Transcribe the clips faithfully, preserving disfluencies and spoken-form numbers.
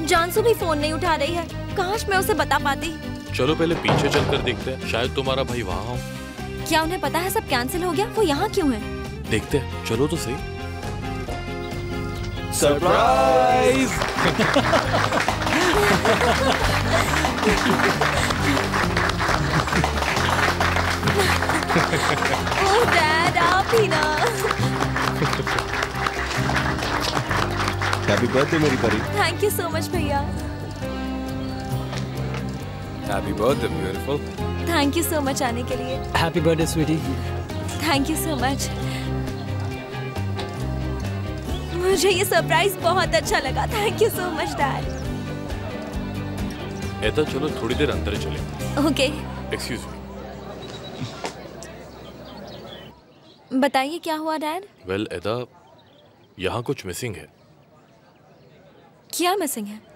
जानसू भी फोन नहीं उठा रही है। काश मैं उसे बता पाती। चलो पहले पीछे चलकर देखते हैं, शायद तुम्हारा भाई वहाँ हो। क्या उन्हें पता है सब कैंसिल हो गया? वो यहाँ क्यों है? देखते हैं, चलो तो सही। सरप्राइज! ओह डैड, आप ही ना। हैप्पी बर्थडे मेरी परी। थैंक यू सो मच भैया। Happy birthday beautiful. Thank you so much आने के लिए। Happy birthday sweetie. Thank you so much. मुझे ये सरप्राइज बहुत अच्छा लगा। Thank you so much dad. Eda चलो थोड़ी देर अंदर चले। ओके। Excuse me. बताइए क्या हुआ डैड? वेल एदा, यहाँ कुछ मिसिंग है। क्या मिसिंग है?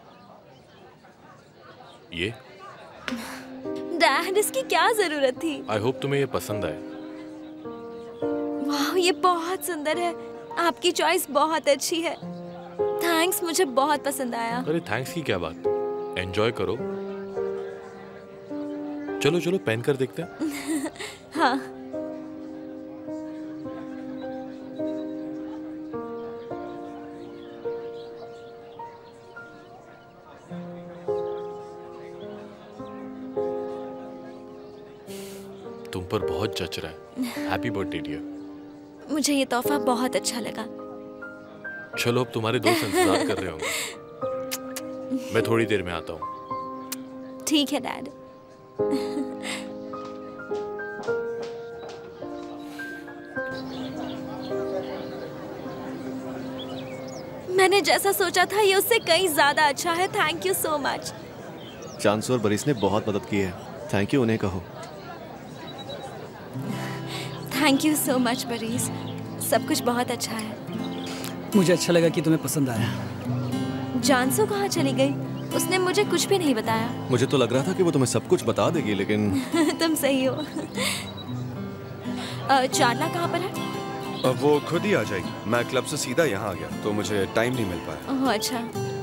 ये डैड, इसकी क्या जरूरत थी? आई होप तुम्हें ये पसंद आए। वाह, ये बहुत सुंदर है। आपकी चॉइस बहुत अच्छी है। थैंक्स, मुझे बहुत पसंद आया। अरे थैंक्स की क्या बात, एंजॉय करो। चलो चलो पहन कर देखते हैं। हाँ। तुम पर बहुत जच रहा है। Happy birthday dear. मुझे ये तोहफा बहुत अच्छा लगा। चलो अब तुम्हारे दोस्त इंतजार कर रहे होंगे। मैं थोड़ी देर में आता हूँ। ठीक है डैड। मैंने जैसा सोचा था ये उससे कहीं ज्यादा अच्छा है। Thank you so much. Cansu और बरिस ने बहुत मदद की है। थैंक यू उन्हें कहो। Thank you so much Baris, सब कुछ बहुत अच्छा है। मुझे अच्छा लगा कि तुम्हें पसंद आया। जानसू कहाँ चली गई? उसने मुझे कुछ भी नहीं बताया। मुझे तो लग रहा था कि वो तुम्हें सब कुछ बता देगी, लेकिन तुम सही हो। चारला कहाँ पर है? अब वो खुद ही आ जाएगी। मैं क्लब से सीधा यहाँ आ गया तो मुझे टाइम नहीं मिल पाया। ओह अच्छा।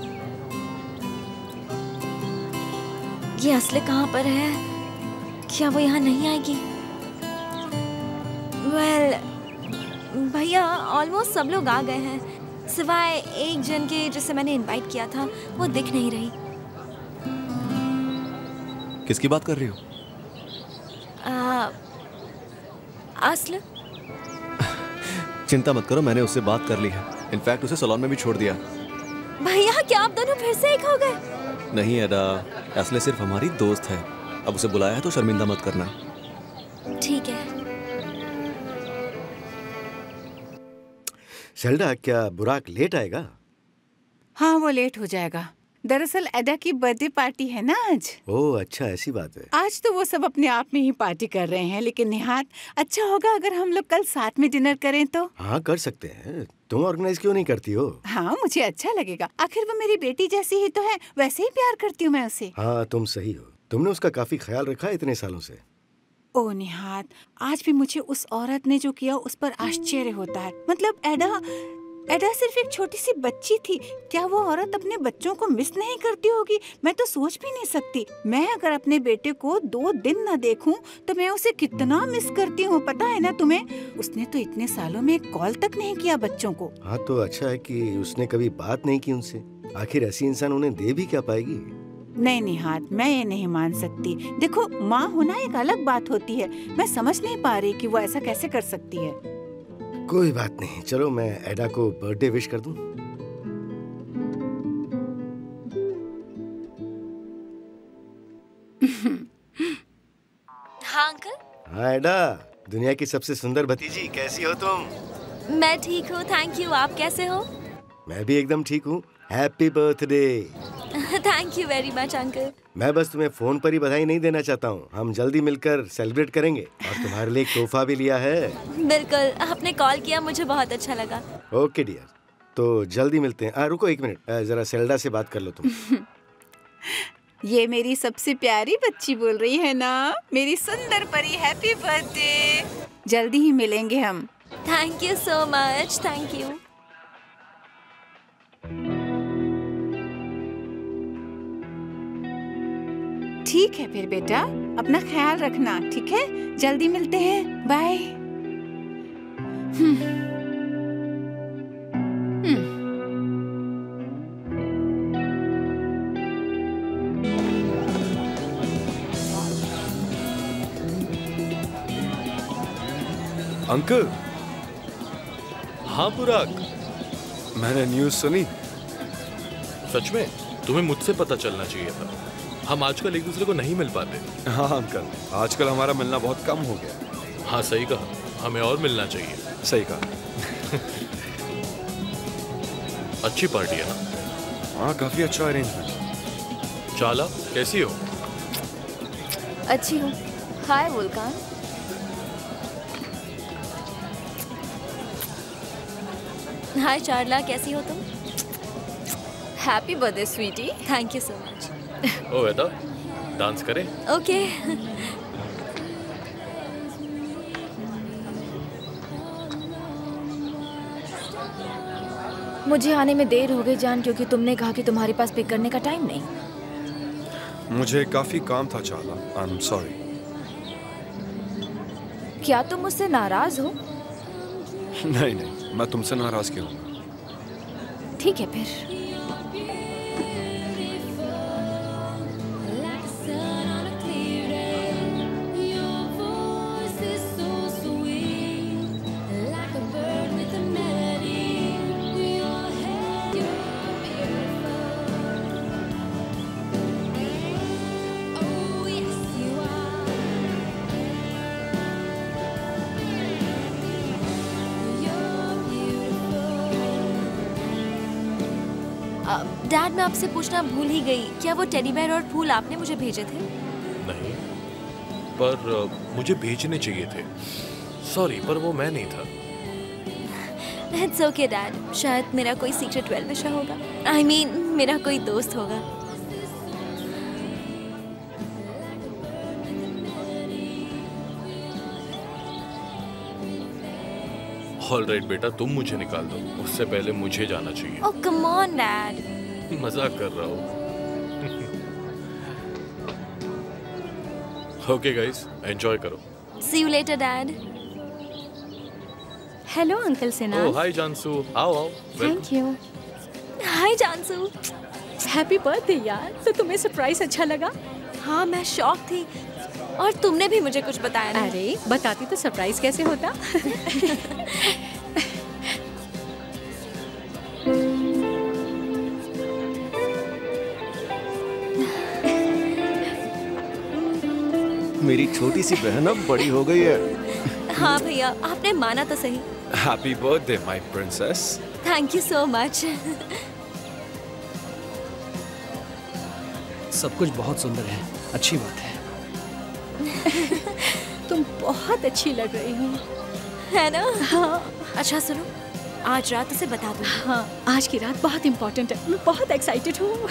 ये असली कहाँ पर है? क्या वो यहाँ नहीं आएगी? वेल well, भैया ऑलमोस्ट सब लोग आ गए हैं सिवाय एक जन के जिसे मैंने इनवाइट किया था। वो दिख नहीं रही। किसकी बात कर रही हो? आ, असली। चिंता मत करो, मैंने उससे बात कर ली है। इनफैक्ट उसे सैलून में भी छोड़ दिया। भैया क्या आप दोनों फिर से एक हो गए? नहीं एडा, असली सिर्फ हमारी दोस्त है। अब उसे बुलाया है तो शर्मिंदा मत करना। ठीक है। शेल्डा, क्या बुराक लेट आएगा? हाँ वो लेट हो जाएगा। दरअसल एडा की बर्थडे पार्टी है ना आज। ओह अच्छा, ऐसी बात है। आज तो वो सब अपने आप में ही पार्टी कर रहे हैं, लेकिन निहात अच्छा होगा अगर हम लोग कल साथ में डिनर करें तो। हाँ कर सकते हैं। तुम ऑर्गेनाइज क्यों नहीं करती हो? हाँ मुझे अच्छा लगेगा। आखिर वो मेरी बेटी जैसी ही तो है, वैसे ही प्यार करती हूँ मैं उसे। हाँ तुम सही हो। तुमने उसका काफी ख्याल रखा है इतने सालों से। ओ निहात, आज भी मुझे उस औरत ने जो किया उस पर आश्चर्य होता है। मतलब एडा एडा सिर्फ एक छोटी सी बच्ची थी, क्या वो औरत अपने बच्चों को मिस नहीं करती होगी? मैं तो सोच भी नहीं सकती। मैं अगर अपने बेटे को दो दिन न देखूं तो मैं उसे कितना मिस करती हूँ, पता है ना तुम्हें? उसने तो इतने सालों में कॉल तक नहीं किया बच्चों को। हाँ तो अच्छा है कि उसने कभी बात नहीं की उनसे। आखिर ऐसी इंसान उन्हें दे भी क्या पाएगी? नहीं निहात, मैं ये नहीं मान सकती। देखो माँ होना एक अलग बात होती है। मैं समझ नहीं पा रही कि वो ऐसा कैसे कर सकती है। कोई बात नहीं, चलो मैं एडा को बर्थडे विश कर दूं। हाँ अंकल। हाँ एडा, दुनिया की सबसे सुंदर भतीजी, कैसी हो तुम? मैं ठीक हूँ, थैंक यू। आप कैसे हो? मैं भी एकदम ठीक हूँ। Happy birthday. Thank you very much uncle. मैं बस तुम्हें फोन पर ही बधाई नहीं देना चाहता हूँ। हम जल्दी मिलकर सेलिब्रेट करेंगे और तुम्हारे लिए एक तोहफा भी लिया है। बिल्कुल, आपने कॉल किया, मुझे बहुत अच्छा लगा। ओके डियर, तो जल्दी मिलते हैं। आ, रुको एक मिनट, जरा सेल्डा से बात कर लो तुम। ये मेरी सबसे प्यारी बच्ची बोल रही है ना, मेरी सुंदर परी। Happy birthday. जल्दी ही मिलेंगे हम। Thank you so much. Thank you. ठीक है फिर बेटा, अपना ख्याल रखना, ठीक है? जल्दी मिलते हैं, बाय। हम्म अंकल। हाँ बुराक, मैंने न्यूज़ सुनी। सच में? तुम्हें मुझसे पता चलना चाहिए था। हम आजकल एक दूसरे को नहीं मिल पाते। हाँ अंकल, आजकल हमारा मिलना बहुत कम हो गया। हाँ सही कहा, हमें और मिलना चाहिए। सही कहा। अच्छी पार्टी है ना? हाँ काफी अच्छा अरेंजमेंट। चाला कैसी हो? अच्छी हूँ। हाय वुल्कान। हाय चार्ला, कैसी हो तुम? Happy birthday sweetie. Thank you so much. Oh Eda, dance करें? ओके। मुझे आने में देर हो गई जान, क्योंकि तुमने कहा कि तुम्हारे पास पिक करने का टाइम नहीं। मुझे काफी काम था चाला, आई एम सॉरी। क्या तुम मुझसे नाराज हो? नहीं नहीं, मैं तुमसे नाराज क्यों? ठीक है फिर। डैड, मैं आपसे पूछना भूल ही गई, क्या वो टेडी बेयर और फूल आपने मुझे भेजे थे? नहीं, पर uh, मुझे भेजने चाहिए थे। सॉरी, पर वो मैं नहीं था। इट्स ओके डैड, शायद मेरा कोई सीक्रेट वेल विशर होगा। आई I मीन mean, मेरा कोई दोस्त होगा। ऑलराइट बेटा, तुम मुझे निकाल दो, उससे पहले मुझे जाना चाहिए। Oh come on dad. मजाक कर रहा हूँ। ओके गाइस, एंजॉय करो। See you later dad. Hello uncle Sinha. Oh hi Cansu, आओ आओ। Thank you. Hi Cansu. Happy birthday यार। तो तुम्हें सरप्राइज अच्छा लगा? हाँ मैं शॉक थी, और तुमने भी मुझे कुछ बताया नहीं। अरे बताती तो सरप्राइज कैसे होता। मेरी छोटी सी बहन अब बड़ी हो गई है। हाँ भैया, आपने माना तो सही। Happy birthday my princess. Thank you so much. सब कुछ बहुत सुंदर है, अच्छी बात है। तुम बहुत अच्छी लग रही हो। है ना? हाँ। अच्छा सुनो, आज रात उसे बता दूँ। हाँ, आज की रात बहुत इम्पोर्टेंट है, मैं बहुत एक्साइटेड हूँ।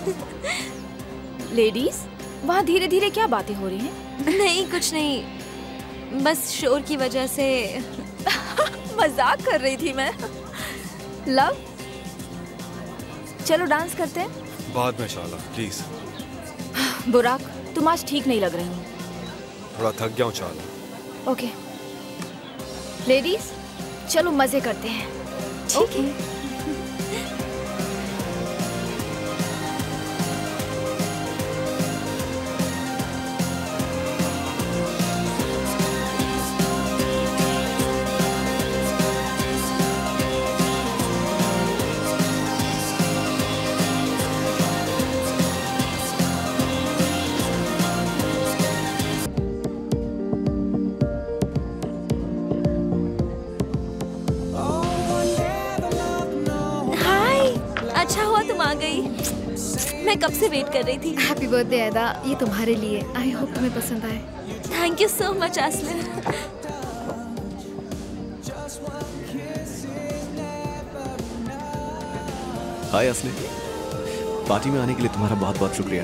लेडीज, वहाँ धीरे धीरे क्या बातें हो रही हैं? नहीं कुछ नहीं, बस शोर की वजह से। मजाक कर रही थी मैं। लव, चलो डांस करते हैं। बाद में शाला, प्लीज। बुराक, तुम आज ठीक नहीं लग रही हो। थोड़ा थक गया हूँ चाला। ओके लेडीज, चलो मजे करते हैं। ठीक है। अच्छा हुआ तुम आ गई, मैं कब से वेट कर रही थी। हैप्पी बर्थडे एदा, ये तुम्हारे लिए। आई होप तुम्हें पसंद आए। थैंक यू सो मच असली। हाय असली, पार्टी में आने के लिए तुम्हारा बहुत बहुत शुक्रिया।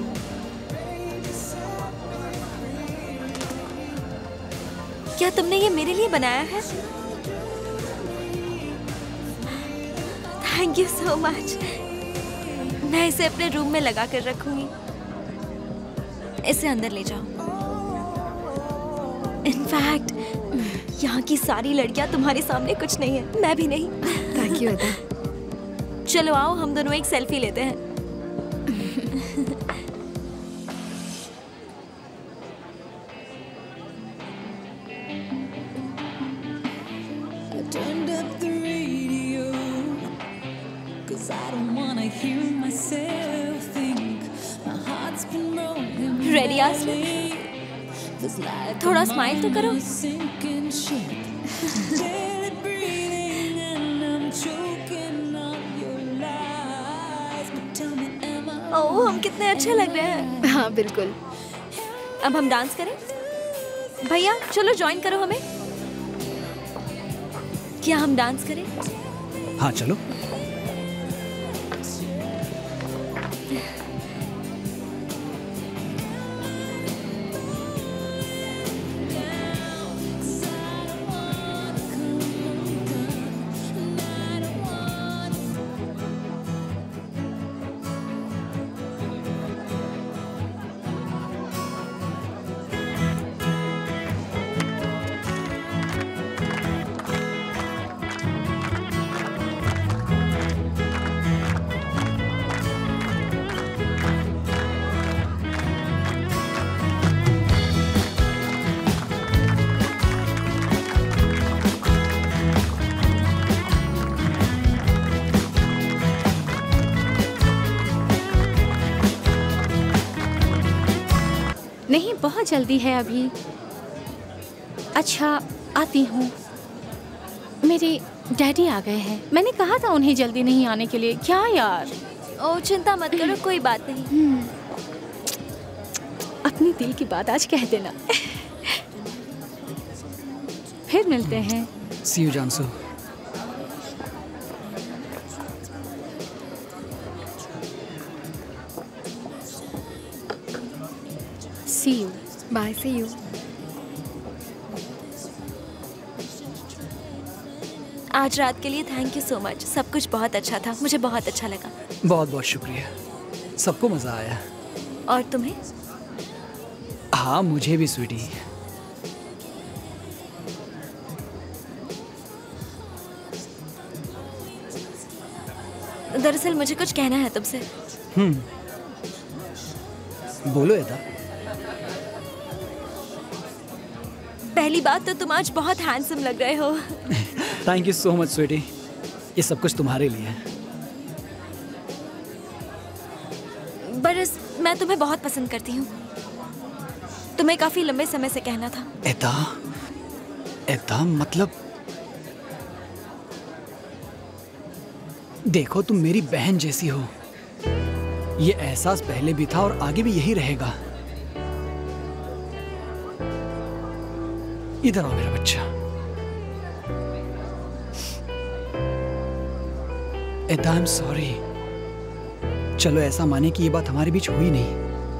क्या तुमने ये मेरे लिए बनाया है? Thank you so much. मैं इसे अपने रूम में लगा कर रखूंगी। इसे अंदर ले जाओ। इनफैक्ट यहाँ की सारी लड़कियाँ तुम्हारे सामने कुछ नहीं है, मैं भी नहीं। थैंक यू अदा। चलो आओ हम दोनों एक सेल्फी लेते हैं। Ready Asli? थोड़ा स्माइल तो करो। ओह हम कितने अच्छे लग रहे हैं। हाँ बिल्कुल। अब हम डांस करें? भैया चलो ज्वाइन करो हमें। क्या हम डांस करें? हाँ चलो। नहीं, बहुत जल्दी है अभी। अच्छा आती हूँ। मेरे डैडी आ गए हैं। मैंने कहा था उन्हें जल्दी नहीं आने के लिए। क्या यार? ओ चिंता मत करो, कोई बात नहीं। अपनी दिल की बात आज कह देना। फिर मिलते हैं। See you Cansu. See you. Bye. See you. आज रात के लिए थैंक यू सो मच। सब कुछ बहुत अच्छा था, मुझे बहुत अच्छा लगा। बहुत बहुत शुक्रिया, सबको मजा आया। और तुम्हें? हाँ मुझे भी स्वीटी। दरअसल मुझे कुछ कहना है तुमसे। हम्म बोलो एदा। पहली बात तो तुम आज बहुत हैंडसम लग रहे हो। Thank you so much sweetie, ये सब कुछ तुम्हारे लिए है। बरस मैं तुम्हें बहुत पसंद करती हूँ। तुम्हें काफी लंबे समय से कहना था। एदा, एदा मतलब देखो तुम मेरी बहन जैसी हो। ये एहसास पहले भी था और आगे भी यही रहेगा। इधर आओ मेरा बच्चा। एदा आई एम सॉरी। चलो ऐसा माने कि ये बात हमारे बीच हुई नहीं।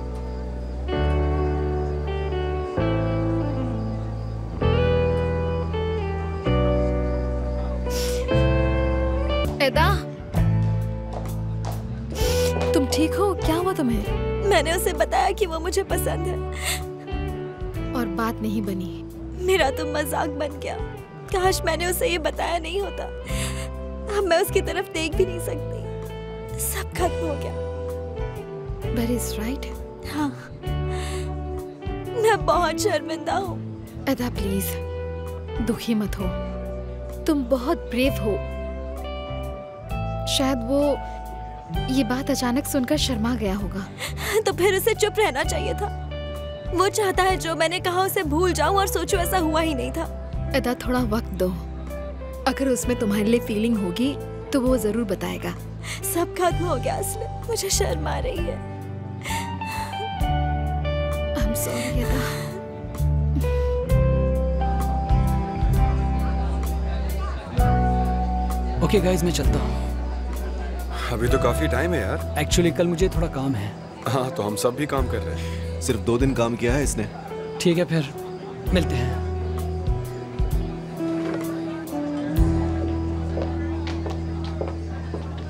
एदा, तुम ठीक हो? क्या हुआ तुम्हें? मैंने उसे बताया कि वो मुझे पसंद है और बात नहीं बनी। मेरा तो मजाक बन गया। काश मैंने उसे ये बताया नहीं होता। अब मैं उसकी तरफ देख भी नहीं सकती। सब खत्म हो गया। That is right. हाँ, मैं बहुत शर्मिंदा हूँ। एदा प्लीज दुखी मत हो। तुम बहुत ब्रेव हो। शायद वो ये बात अचानक सुनकर शर्मा गया होगा। तो फिर उसे चुप रहना चाहिए था। वो चाहता है जो मैंने कहा उसे भूल जाऊं और सोचो ऐसा हुआ ही नहीं था। एदा थोड़ा वक्त दो। अगर उसमें तुम्हारे लिए फीलिंग होगी तो वो जरूर बताएगा। सब खत्म हो गया असली। मुझे शर्म आ रही है। I am sorry Eda. Okay guys, मैं चलता हूँ। अभी तो काफी टाइम है यार। एक्चुअली कल मुझे थोड़ा काम है। हाँ तो हम सब भी काम कर रहे हैं। सिर्फ दो दिन काम किया है इसने। ठीक है फिर मिलते हैं।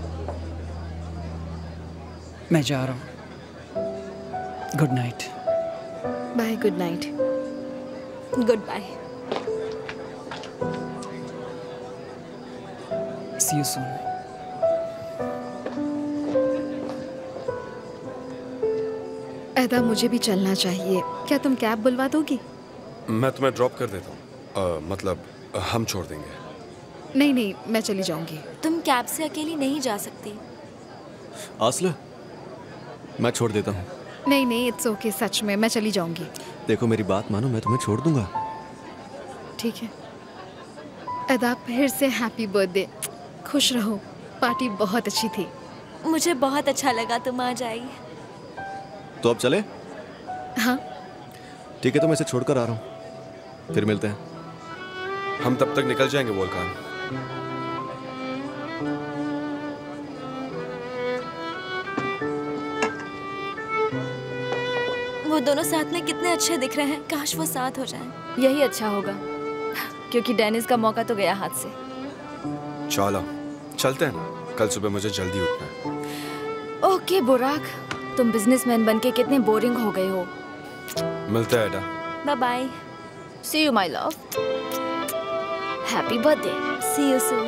मैं जा रहा हूँ। Good night. Bye, good night. Good bye. See you soon. Eda, मुझे भी चलना चाहिए। क्या तुम कैब बुलवा दोगी? मैं तुम्हें ड्रॉप कर देता हूँ। मतलब हम छोड़ देंगे। नहीं नहीं, मैं चली जाऊंगी। तुम कैब से अकेली नहीं जा सकती। आस्ले, मैं छोड़ देता हूँ। नहीं नहीं, इट्स ओके, सच में मैं चली जाऊंगी। देखो मेरी बात मानो, मैं तुम्हें छोड़ दूंगा। ठीक है। एदा, फिर से हैप्पी बर्थडे। खुश रहो। पार्टी बहुत अच्छी थी। मुझे बहुत अच्छा लगा तुम आज आई। तो अब चले? हाँ ठीक है, तो मैं इसे छोड़कर आ रहा हूँ, फिर मिलते हैं। हम तब तक निकल जाएंगे वोल्कान। वो दोनों साथ में कितने अच्छे दिख रहे हैं। काश वो साथ हो जाएं। यही अच्छा होगा, क्योंकि डेनिस का मौका तो गया हाथ से। चलो चलते हैं ना, कल सुबह मुझे जल्दी उठना है। ओके बुराक, तुम बिजनेसमैन बनके कितने बोरिंग हो गए हो। मिलते हैं Eda. Bye bye. See you my love. Happy birthday. See you soon.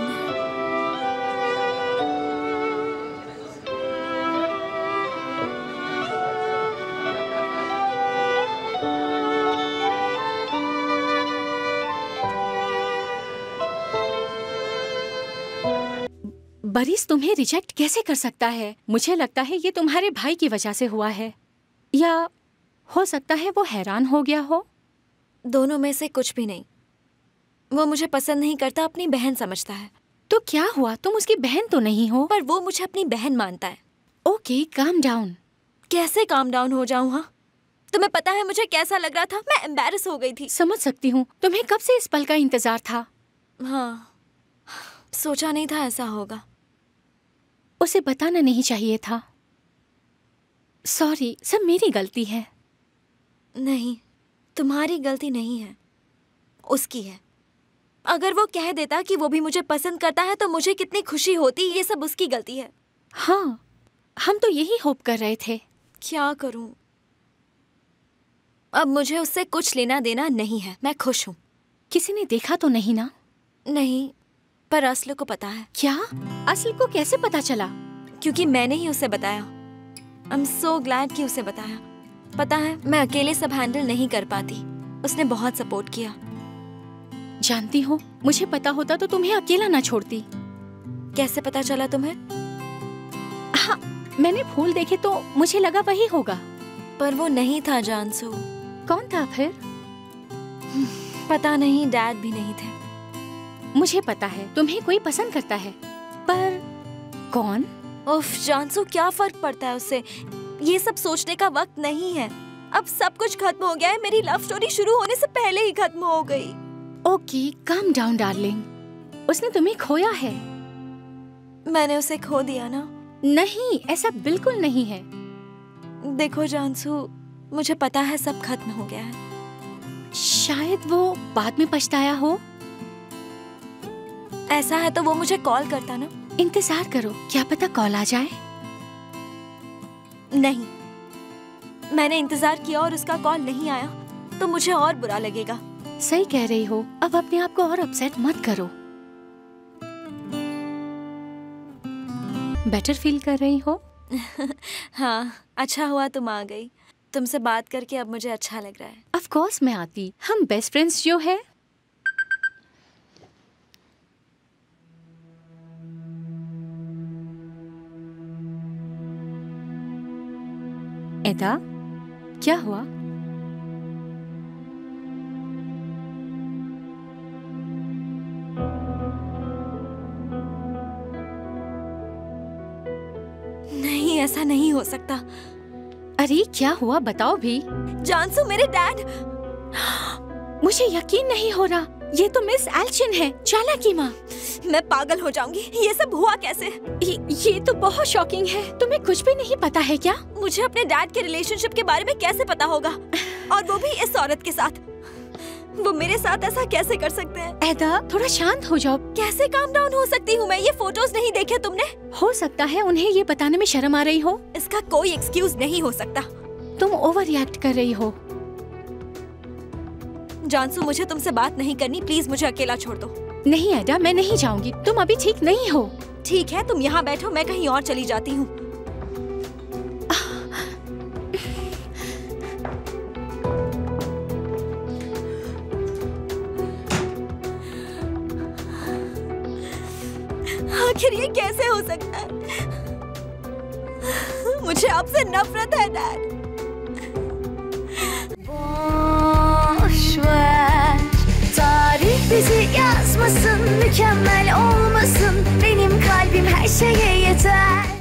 Baris तुम्हें रिजेक्ट कैसे कर सकता है? मुझे लगता है ये तुम्हारे भाई की वजह से हुआ है, या हो सकता है वो हैरान हो गया हो। दोनों में से कुछ भी नहीं। वो मुझे पसंद नहीं करता, अपनी बहन समझता है। तो क्या हुआ? तुम उसकी बहन तो नहीं हो। पर वो मुझे अपनी बहन मानता है। Okay, calm down. कैसे काम डाउन हो जाऊं? हाँ, तुम्हें पता है मुझे कैसा लग रहा था? मैं एम्बैरस हो गई थी। समझ सकती हूँ। तुम्हें कब से इस पल का इंतजार था? हाँ, सोचा नहीं था ऐसा होगा। उसे बताना नहीं चाहिए था। सॉरी, सब मेरी गलती है। नहीं, तुम्हारी गलती नहीं है, उसकी है। अगर वो कह देता कि वो भी मुझे पसंद करता है तो मुझे कितनी खुशी होती। ये सब उसकी गलती है। हाँ, हम तो यही होप कर रहे थे। क्या करूं? अब मुझे उससे कुछ लेना देना नहीं है। मैं खुश हूँ। किसी ने देखा तो नहीं ना? नहीं, पर असली को पता है। क्या? असली को कैसे पता चला? क्योंकि मैंने ही उसे बताया। आई एम सो ग्लैड कि उसे बताया। पता है, मैं अकेले सब हैंडल नहीं कर पाती। उसने बहुत सपोर्ट किया। जानती हो, मुझे पता होता तो तुम्हें अकेला ना छोड़ती। कैसे पता चला तुम्हें? हाँ, मैंने फूल देखे तो मुझे लगा वही होगा। पर वो नहीं था जानसू। कौन था फिर? पता नहीं, डैड भी नहीं थे। मुझे पता है तुम्हें कोई पसंद करता है, पर कौन? उफ जानसू, क्या फर्क पड़ता है उससे? ये सब सोचने का वक्त नहीं है। अब सब कुछ खत्म हो गया है। मेरी लव स्टोरी शुरू होने से पहले ही खत्म हो गई। Okay, calm down darling. उसने तुम्हें खोया है। मैंने उसे खो दिया ना? नहीं, ऐसा बिल्कुल नहीं है। देखो जानसू, मुझे पता है सब खत्म हो गया है। शायद वो बाद में पछताया हो। ऐसा है तो वो मुझे कॉल करता ना। इंतजार करो, क्या पता कॉल आ जाए। नहीं, मैंने इंतजार किया और उसका कॉल नहीं आया तो मुझे और बुरा लगेगा। सही कह रही हो। अब अपने आप को और अपसेट मत करो। बेटर फील कर रही हो? हाँ, अच्छा हुआ तुम आ गई। तुमसे बात करके अब मुझे अच्छा लग रहा है। ऑफ कोर्स मैं आती। हम बेस्ट फ्रेंड्स जो है। एदा, क्या हुआ? नहीं, ऐसा नहीं हो सकता। अरे क्या हुआ, बताओ भी। जानसू, मेरे डैड। मुझे यकीन नहीं हो रहा। ये तो मिस एल्चिन है, चालाकी माँ। मैं पागल हो जाऊंगी। ये सब हुआ कैसे? ये, ये तो बहुत शॉकिंग है। तुम्हें कुछ भी नहीं पता है क्या? मुझे अपने डैड के रिलेशनशिप के बारे में कैसे पता होगा? और वो भी इस औरत के साथ। वो मेरे साथ ऐसा कैसे कर सकते हैं? एदा, थोड़ा शांत हो जाओ। कैसे काम डाउन हो सकती हूँ मैं? ये फोटोज नहीं देखे तुमने? हो सकता है उन्हें ये बताने में शर्म आ रही हो। इसका कोई एक्सक्यूज नहीं हो सकता। तुम ओवर रिएक्ट कर रही हो। जानसू, मुझे तुमसे बात नहीं करनी, प्लीज मुझे अकेला छोड़ दो। नहीं एडा, मैं नहीं जाऊंगी, तुम अभी ठीक नहीं हो। ठीक है, तुम यहाँ बैठो, मैं कहीं और चली जाती हूँ। आखिर ये कैसे हो सकता है? मुझे आपसे नफरत है dad. Boş ver, tarih bizi yazmasın, mükemmel olmasın, benim kalbim her şeye yeter.